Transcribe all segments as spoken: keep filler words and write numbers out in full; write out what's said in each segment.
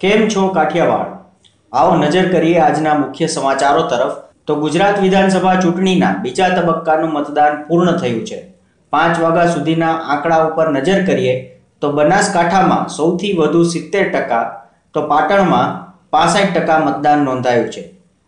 કેમ છો કાઠિયાવાડ? આવો નજર કરીએ આજના મુખ્ય સમાચારો તરફ. તો ગુજરાત વિધાનસભા ચૂંટણીના બીજા તબક્કાનું મતદાન પૂર્ણ થયું છે. પાંચ વાગ્યા સુધીના આંકડા ઉપર નજર કરીએ તો બનાસકાંઠામાં સૌથી વધુ સિત્તેર ટકા, તો પાટણમાં પાસઠ ટકા મતદાન નોંધાયું છે.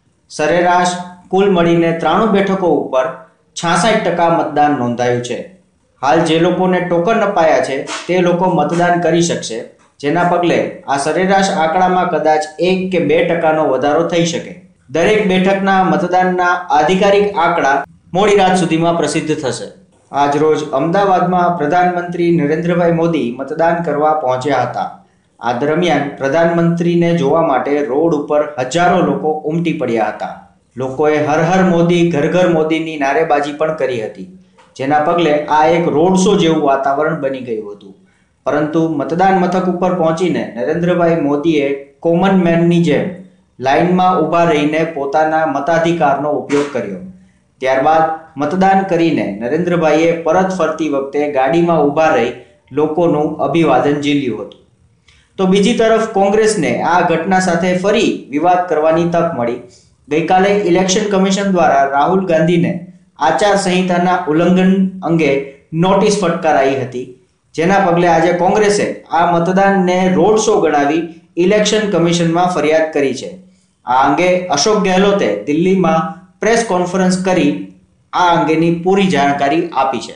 સરેરાશ કુલ મળીને ત્રાણું બેઠકો ઉપર છાસઠ ટકા મતદાન નોંધાયું છે. હાલ જે લોકોને ટોકન અપાયા છે તે લોકો મતદાન કરી શકશે, જેના પગલે આ સરેરાશ આંકડામાં કદાચ એક કે બે ટકાનો વધારો થઈ શકે. દરેક બેઠકના મતદાનના આધિકારિક આંકડા મોડી રાત સુધીમાં પ્રસિદ્ધ થશે. આજ રોજ અમદાવાદમાં પ્રધાનમંત્રી નરેન્દ્રભાઈ મોદી મતદાન કરવા પહોંચ્યા હતા. આ દરમિયાન પ્રધાનમંત્રીને જોવા માટે રોડ ઉપર હજારો લોકો ઉમટી પડ્યા હતા. લોકોએ હર હર મોદી, ઘર ઘર મોદીની નારેબાજી પણ કરી હતી, જેના પગલે આ એક રોડ શો જેવું વાતાવરણ બની ગયું હતું. પરંતુ મતદાન મથક ઉપર પહોંચીને નરેન્દ્રભાઈ મોદીએ કોમન મેનની જેમ લાઇનમાં ઊભા રહીને પોતાના મતાધિકારનો ઉપયોગ કર્યો. ત્યારબાદ મતદાન કરીને નરેન્દ્રભાઈએ પરત ફરતી વખતે ગાડીમાં ઊભા રહી લોકોનું અભિવાદન ઝીલ્યું હતું. તો બીજી તરફ કોંગ્રેસને આ ઘટના સાથે ફરી વિવાદ કરવાની તક મળી. ગઈકાલે ઇલેક્શન કમિશન દ્વારા રાહુલ ગાંધીને આચાર સંહિતાના ઉલ્લંઘન અંગે નોટિસ ફટકારાઈ હતી, જેના પગલે આજે કોંગ્રેસે આ મતદાનને રોડ શો ગણાવી ઇલેક્શન કમિશનમાં ફરિયાદ કરી છે. આ અંગે અશોક ગેહલોતે દિલ્હીમાં પ્રેસ કોન્ફરન્સ કરી આ અંગેની પૂરી જાણકારી આપી છે.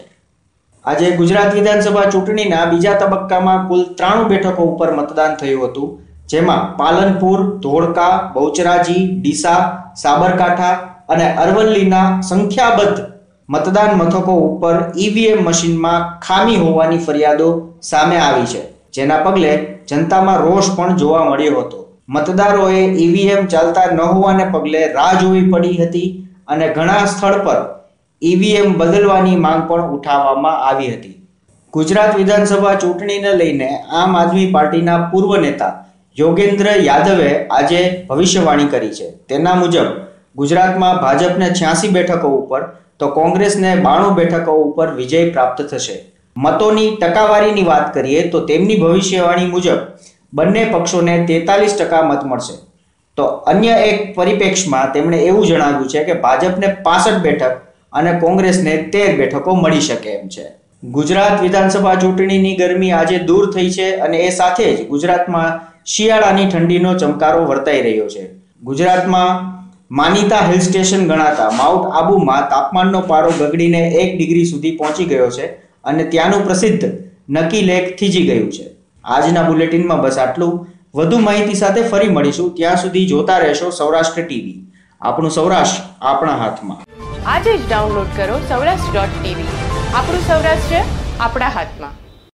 આજે ગુજરાત વિધાનસભા ચૂંટણીના બીજા તબક્કામાં કુલ ત્રાણું બેઠકો ઉપર મતદાન થયું હતું, જેમાં પાલનપુર, ધોળકા, બહુચરાજી, ડીસા, સાબરકાંઠા અને અરવલ્લીના સંખ્યાબંધ મતદાન મથકો ઉપર ઈવીએમ મશીનમાં ખામી હોવાની ફરિયાદો સામે આવી છે, જેના પગલે જનતામાં રોષ પણ જોવા મળ્યો હતો. મતદારોએ ઈવીએમ ચાલતા ન હોવાને પગલે રાહ જોવી પડી હતી અને ઘણા સ્થળ પર ઈવીએમ બદલવાની માંગ પણ ઉઠાવવામાં આવી હતી. ગુજરાત વિધાનસભા ચૂંટણીને લઈને આમ આદમી પાર્ટીના પૂર્વ નેતા યોગેન્દ્ર યાદવે આજે ભવિષ્યવાણી કરી છે. તેના મુજબ ગુજરાતમાં ભાજપને છ્યાસી બેઠકો ઉપર તો કોંગ્રેસને બાણું બેઠકો ઉપર વિજય પ્રાપ્ત થશે. મતોની ટકાવારીની વાત કરીએ તો તેમની ભવિષ્યવાણી મુજબ બંને પક્ષોને તેતાલીસ ટકા મત મળશે. તો અન્ય એક પરિપ્રેક્ષમાં તેમણે એવું જણાવ્યું છે કે ભાજપને પાસઠ બેઠક અને કોંગ્રેસને તેર બેઠકો મળી શકે એમ છે. ગુજરાત વિધાનસભા ચૂંટણીની ગરમી આજે દૂર થઈ છે અને એ સાથે જ ગુજરાતમાં શિયાળાની ઠંડીનો ચમકારો વર્તાઈ રહ્યો છે. ગુજરાતમાં માનીતા હિલ સ્ટેશન ગણાતા માઉન્ટ આબુમાં તાપમાનનો પારો ગગડીને એક ડિગ્રી સુધી પહોંચી ગયો છે અને ત્યાંનું પ્રસિદ્ધ નકી લેક થીજી ગયું છે. આજના બુલેટિનમાં બસ આટલું. વધુ માહિતી સાથે ફરી મળીશું. ત્યાં સુધી જોતા રહેશો સૌરાષ્ટ્ર ટીવી. આપણું સૌરાષ્ટ્ર આપણા હાથમાં. આજે જ ડાઉનલોડ કરો સૌરાષ્ટ્ર ડોટ ટીવી. આપણું સૌરાષ્ટ્ર આપણા હાથમાં.